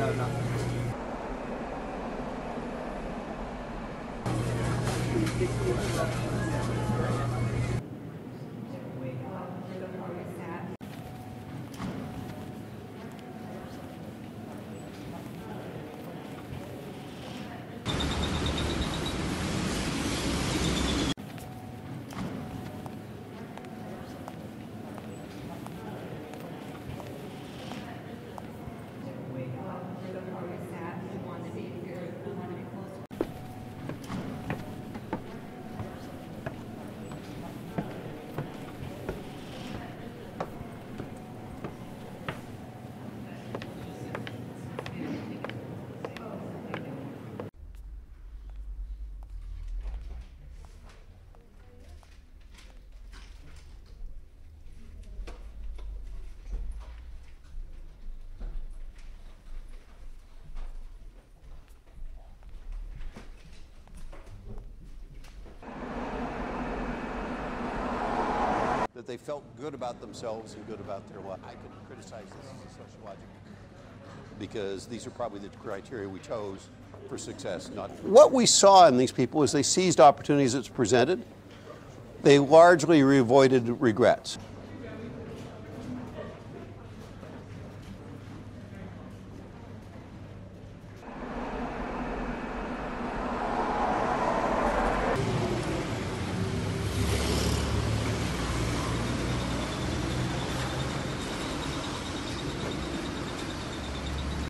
No, nothing. That they felt good about themselves and good about their life. I could criticize this as a sociological because these are probably the criteria we chose for success. What we saw in these people is they seized opportunities that's presented. They largely avoided regrets.